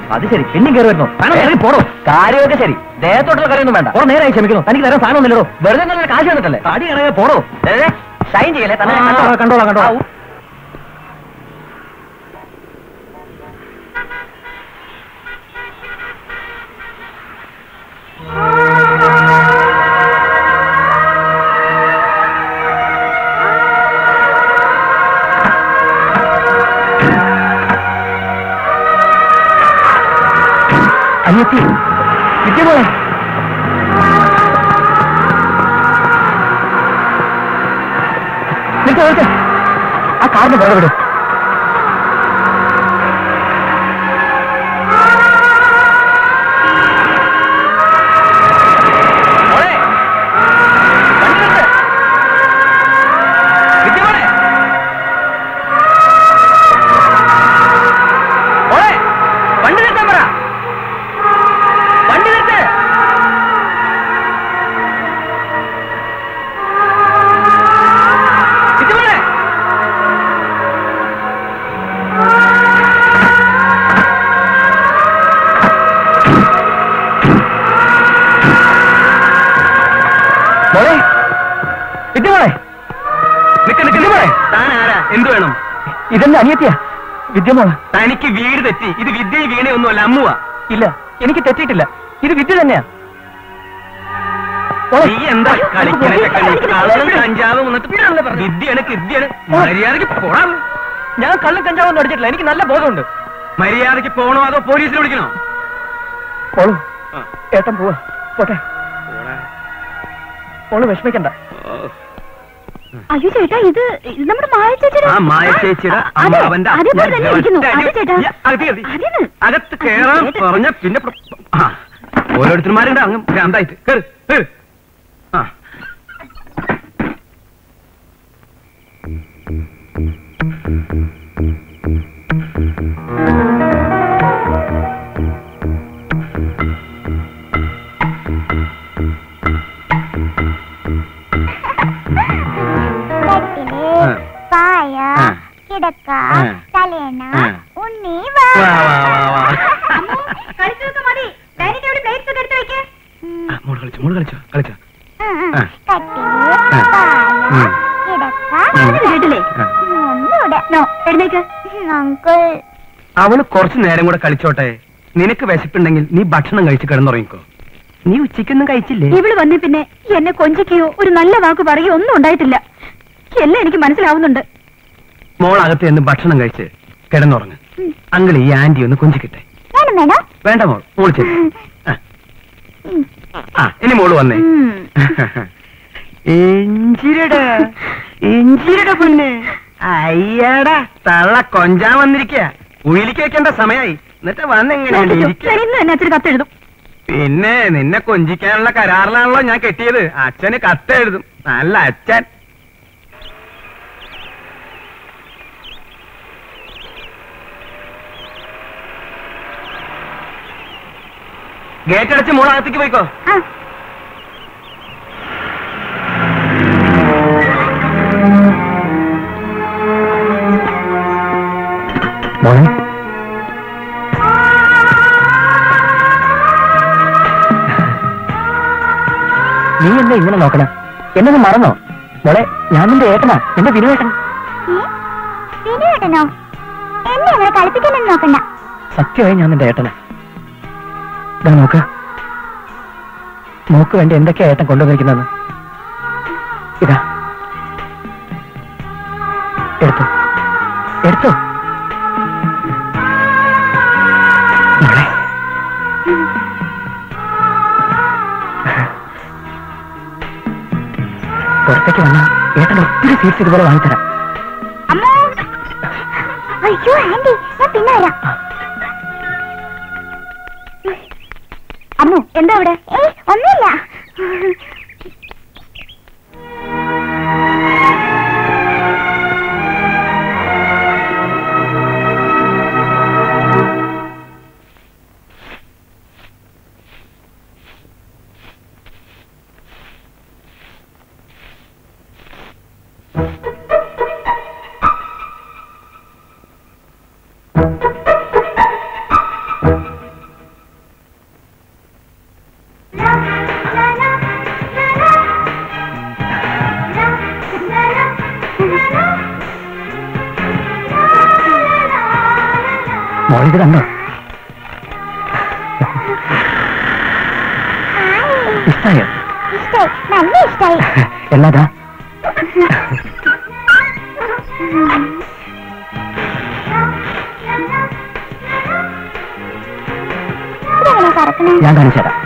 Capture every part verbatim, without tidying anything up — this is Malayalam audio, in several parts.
അത് ശരി, പിന്നെയും കയറി വരുന്നു. പോണോ? കാര്യമൊക്കെ ശരി, ദേഹത്തോട്ടുള്ള കറിയൊന്നും വേണ്ട. ഓ നേരായി ക്ഷമിക്കുന്നു. തനിക്ക് തരാൻ സാധനമൊന്നുമില്ലല്ലോ. വെറുതെ നല്ല കാശ് വന്നിട്ടല്ലേ? കാടി കിടങ്ങി പോണോ? ഷൈൻ ചെയ്യല്ലേ? തന്നെ കണ്ടോളാം കണ്ടോളാം. അനിയത്തി കിട്ടിയ പോലെ നിൽക്ക നിൽക്ക ആ കാറിന് പുറകെ വിടും. ഇതെന്നെ അനിയത്തിയാ വിദ്യമോള്. തനിക്ക് വീട് തെറ്റി. ഇത് വിദ്യ വീണയൊന്നുമല്ല, അമ്മുവാ. ഇല്ല, എനിക്ക് തെറ്റിയിട്ടില്ല. ഇത് വിദ്യ തന്നെയാ. നീ എന്താ കഞ്ചാവ് വിദ്യയാണ് വിദ്യയാണ് മര്യാദക്ക് പോണം. ഞാൻ കള്ളും കഞ്ചാവൊന്നും അടിച്ചിട്ടില്ല. എനിക്ക് നല്ല ബോധമുണ്ട്. മര്യാദക്ക് പോണോ അതോ പോലീസിൽ വിളിക്കണോ? പോളൂ, ഏട്ടൻ പോവാ. പോട്ടെ, പോള് വിഷമിക്കണ്ട. അയ്യോ ചേട്ടാ, ഇത് നമ്മുടെ മായ ചേച്ചിയുടെ അകത്ത് കേറാൻ പറഞ്ഞ പിന്നെ ഓരോരുത്തന്മാരുണ്ട് അങ്ങ് ഭ്രാന്തായിട്ട്. ആ കിടക്ക തലേണ ഉണ്ണി അവള് കുറച്ചു നേരം കൂടെ കളിച്ചോട്ടെ. നിനക്ക് വിശപ്പുണ്ടെങ്കിൽ നീ ഭക്ഷണം കഴിച്ച് കിടന്നുറങ്ങിക്കോ. നീ ഉച്ചയ്ക്കൊന്നും കഴിച്ചില്ലേ? ഇവള് വന്നേ പിന്നെ എന്നെ കൊഞ്ചിക്കയോ ഒരു നല്ല വാക്ക് പറയുകയോ ഒന്നും ഉണ്ടായിട്ടില്ല. എല്ലാം എനിക്ക് മനസ്സിലാവുന്നുണ്ട്. മോളകത്ത് എന്ന് ഭക്ഷണം കഴിച്ച് കിടന്നുറങ്ങ്. അങ്കിൾ ഈ ആന്റി ഒന്ന് കൊഞ്ചിക്കിട്ടെ. വേണ്ട മോൾ, മോൾ ചെല്ലു. ആ ഇനി മോള് വന്നേ. എഞ്ചിരടാ എഞ്ചിരടാ പൊന്നെ. അയ്യാടാ തള്ള കൊഞ്ചാൻ വന്നിരിക്കുക. ഉയിലിക്ക് വെക്കേണ്ട സമയായി. എന്നിട്ട് വന്നെങ്ങനെ കത്തെഴുതും. പിന്നെ നിന്നെ കൊഞ്ചിക്കാനുള്ള കരാറിലാണല്ലോ ഞാൻ കെട്ടിയത്. അച്ഛന് കത്തെഴുതും. നല്ല അച്ഛൻ. ഗേറ്റ് അടച്ച് മോളകത്തേക്ക് പോയിക്കോ. മോളെ നീ എന്താ ഇങ്ങനെ നോക്കണ? എന്നൊന്നും മറന്നോ? മോളെ ഞാൻ നിന്റെ ഏട്ടനാ, എന്റെ വിനുവേട്ടൻ. വിനുവേട്ടനോ? എന്നെ അങ്ങനെ കളിപ്പിക്കാനൊന്നും നോക്കണ്ട. സത്യമായി ഞാൻ നിന്റെ ഏട്ടനാ. നോക്ക്, മോക്ക് വേണ്ടി എന്തൊക്കെയാ ഏട്ടൻ കൊണ്ടുവന്നിരിക്കുന്നത്. ഇതാ എടുത്തോ എടുത്തോ. പുറത്തേക്ക് വന്നാ ഏട്ടൻ ഒത്തിരി സ്വീറ്റ്സ് ഇതുപോലെ വാങ്ങിത്തരാം. അയ്യോ ആന്റി, ഞാൻ പിന്നെ വരാം. അമ്മു എന്താ അവിടെ? ഏയ് ഒന്നുമില്ല. മോളിത് കണ്ടോ? ഇഷ്ടായോ? നല്ല ഇഷ്ടായി. എന്നതാ? ഞാൻ കാണിച്ചു തരാം.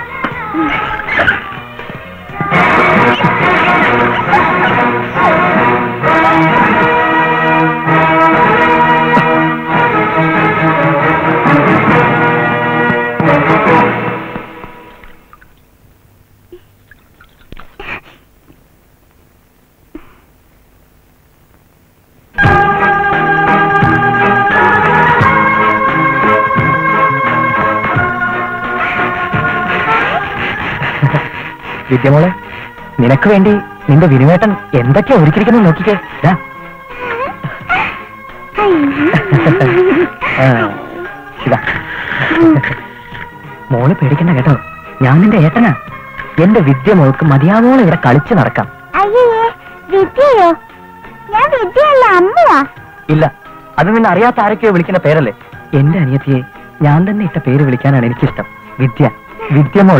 വിദ്യമോളെ, നിനക്ക് വേണ്ടി നിന്റെ വിനുവേട്ടൻ എന്തൊക്കെയാ ഒരുക്കിയിരിക്കുന്നത് നോക്കിക്കേ. മോള് പേടിക്കണ്ട കേട്ടോ, ഞാൻ നിന്റെ ഏട്ടനാ. എന്റെ വിദ്യമോൾക്ക് മതിയാവോളം ഇവിടെ കളിച്ചു നടക്കാം. ഇല്ല, അത് നിന്നെ അറിയാത്ത ആരൊക്കെയോ വിളിക്കുന്ന പേരല്ലേ. എന്റെ അനിയത്തിയെ ഞാൻ തന്നെ ഇട്ട പേര് വിളിക്കാനാണ് എനിക്കിഷ്ടം. വിദ്യ, വിദ്യമോൾ.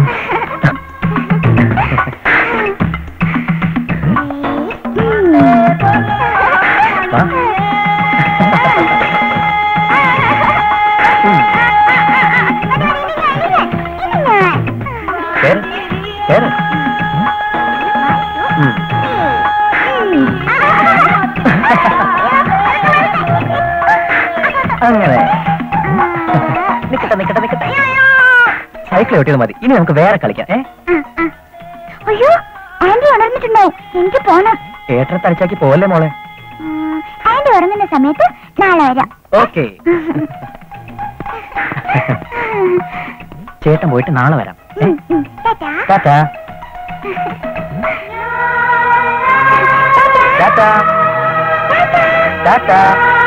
അങ്ങനെ നിക്കട്ടെ നിക്കട്ടെ നിക്കട്ടെ. സൈക്കിൾ ഓട്ടിയത് മതി, ഇനി നമുക്ക് വേറെ കളിക്കാം. ഏ അയ്യോ, ആന്റി ഉണർന്നിട്ടുണ്ടാവും, എനിക്ക് പോണം. ഏട്ടനെ തളിച്ചാക്കി പോവല്ലേ മോളെ. ആന്റി ഉറങ്ങുന്ന സമയത്ത് നാളെ വരാം. ഓക്കെ. ചേട്ടൻ പോയിട്ട് നാളെ വരാം. ടാറ്റാ. ടാറ്റാ. ടാറ്റാ.